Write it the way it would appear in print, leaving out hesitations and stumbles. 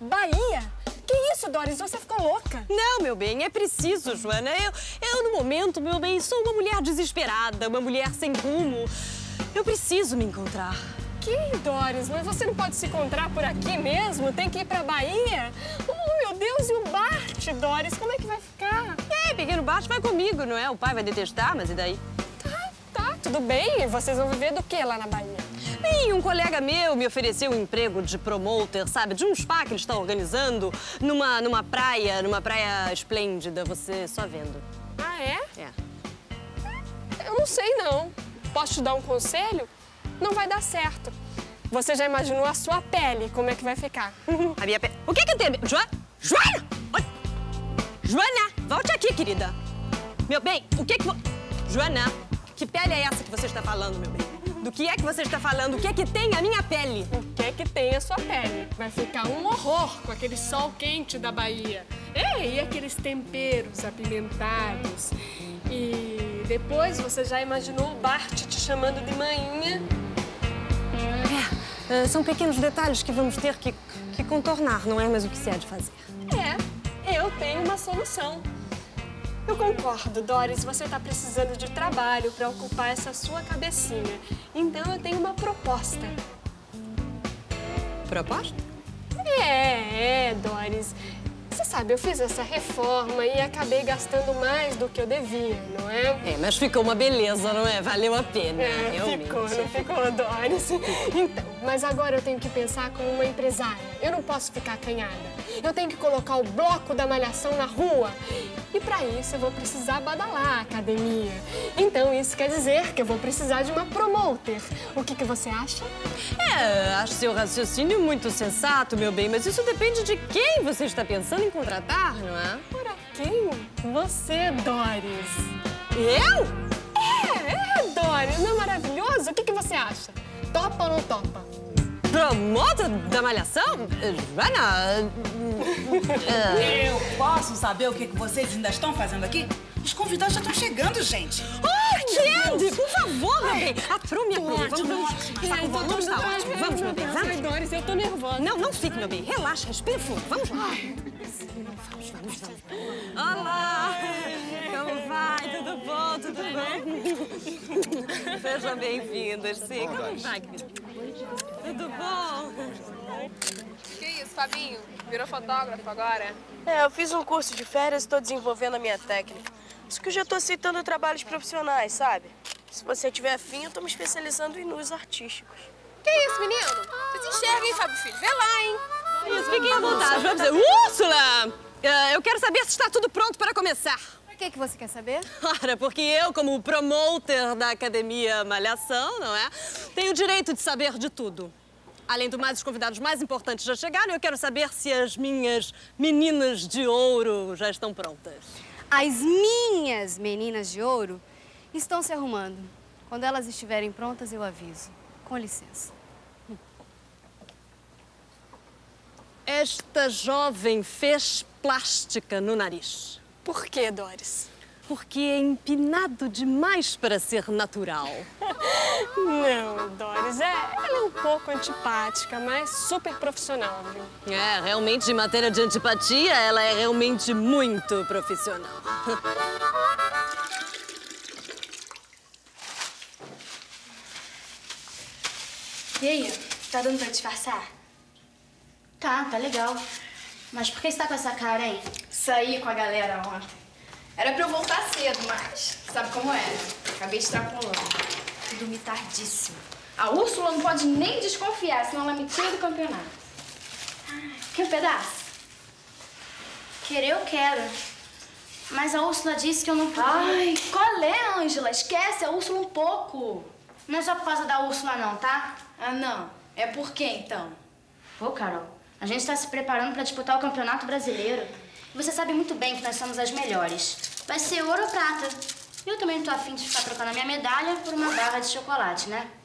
Bahia? Que isso, Doris? Você ficou louca? Não, meu bem, é preciso, Joana. Eu, no momento, meu bem, sou uma mulher desesperada, uma mulher sem rumo. Eu preciso me encontrar. Que, Doris? Mas você não pode se encontrar por aqui mesmo? Tem que ir pra Bahia? Oh, meu Deus, e o Bart, Doris? Como é que vai ficar? Pequeno Bart vai comigo, não é? O pai vai detestar, mas e daí? Tá, tudo bem. E vocês vão viver do que lá na Bahia? Bem, um colega meu me ofereceu um emprego de promoter, sabe? De um spa que ele está organizando numa praia esplêndida, você só vendo. Ah, é? É. Eu não sei, não. Posso te dar um conselho? Não vai dar certo. Você já imaginou a sua pele, como é que vai ficar? A minha pele... O que que tem? Joana? Joana! Oi. Joana, volte aqui, querida. Meu bem, o que que... Joana, que pele é essa que você está falando, meu bem? Do que é que você está falando? O que é que tem a minha pele? O que é que tem a sua pele? Vai ficar um horror com aquele sol quente da Bahia. E aqueles temperos apimentados. E depois você já imaginou o Bart te chamando de manhinha? São pequenos detalhes que vamos ter que contornar, não é mais o que se há de fazer. Eu tenho uma solução. Eu concordo, Doris. Você está precisando de trabalho para ocupar essa sua cabecinha. Então eu tenho uma proposta. Proposta? Doris. Você sabe, eu fiz essa reforma e acabei gastando mais do que eu devia, não é? Mas ficou uma beleza, não é? Valeu a pena, realmente. Ficou, não ficou, Doris? Então, mas agora eu tenho que pensar como uma empresária. Eu não posso ficar acanhada. Eu tenho que colocar o bloco da malhação na rua. E para isso eu vou precisar badalar a academia. Então isso quer dizer que eu vou precisar de uma promoter. O que você acha? Acho seu raciocínio muito sensato, meu bem, mas isso depende de quem você está pensando em contratar, não é? Por quem? Você, Doris. Eu? Doris. Não é maravilhoso? O que você acha? Topa ou não topa? Promotor da malhação? Joana... Eu posso saber o que vocês ainda estão fazendo aqui? Os convidados já estão chegando, gente. Candy, por favor, meu bem. Aprume. Vamos lá, ótimo. Vamos, meu bem, vamos. Ai, Doris, eu tô nervosa. Não fique, meu bem. Relaxa, respira fundo. Vamos lá. Vamos. Olá. Como vai? Tudo bom? Sejam bem-vindas, sim. Como vai, querida? Tudo bom? Que isso, Fabinho? Virou fotógrafo agora? Eu fiz um curso de férias e estou desenvolvendo a minha técnica. Isso que eu já estou aceitando trabalhos profissionais, sabe? Se você tiver afim, eu estou me especializando em nus artísticos. Que isso, menino? Você se enxerga, hein, Fábio Filho? Vê lá, hein? Isso, fiquem à vontade. Vamos dizer, Úrsula! Eu quero saber se está tudo pronto para começar. O que você quer saber? Ora, porque eu, como promoter da Academia Malhação, não é? Tenho o direito de saber de tudo. Além do mais, os convidados mais importantes já chegaram e eu quero saber se as minhas meninas de ouro já estão prontas. As minhas meninas de ouro estão se arrumando. Quando elas estiverem prontas, eu aviso. Com licença. Esta jovem fez plástica no nariz. Por quê, Doris? Porque é empinado demais para ser natural. Não, Doris, ela é um pouco antipática, mas super profissional, viu? Realmente, em matéria de antipatia, ela é realmente muito profissional. E aí, tá dando pra disfarçar? Tá legal. Mas por que você tá com essa cara, hein? Saí com a galera ontem. Era pra eu voltar cedo, mas sabe como é? Acabei extrapolando. Dormi tardíssimo. A Úrsula não pode nem desconfiar, senão ela me tira do campeonato. Quer um pedaço? Querer eu quero. Mas a Úrsula disse que eu não podia. Ai, qual é, Ângela? Esquece a Úrsula um pouco. Não é só por causa da Úrsula, não, tá? Ah, não. É por quê, então? Pô, Carol, a gente tá se preparando pra disputar o Campeonato Brasileiro. E você sabe muito bem que nós somos as melhores. Vai ser ouro ou prata. Eu também não tô afim de ficar trocando a minha medalha por uma barra de chocolate, né?